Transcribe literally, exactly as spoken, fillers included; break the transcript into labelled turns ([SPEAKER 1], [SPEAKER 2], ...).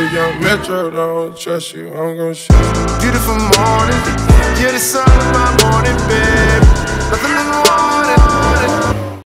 [SPEAKER 1] a young metro, don't trust you, I'm gon' shoot you.
[SPEAKER 2] Beautiful morning, you're the sun of my morning bed.